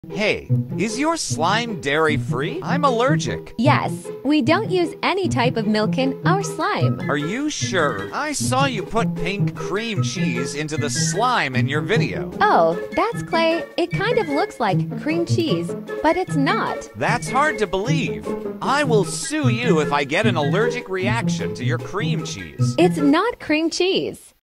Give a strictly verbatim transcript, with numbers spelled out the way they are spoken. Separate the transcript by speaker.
Speaker 1: Hey, is your slime dairy-free? I'm allergic.
Speaker 2: Yes, we don't use any type of milk in our slime.
Speaker 1: Are you sure? I saw you put pink cream cheese into the slime in your video.
Speaker 2: Oh, that's clay. It kind of looks like cream cheese, but it's not.
Speaker 1: That's hard to believe. I will sue you if I get an allergic reaction to your cream cheese.
Speaker 2: It's not cream cheese.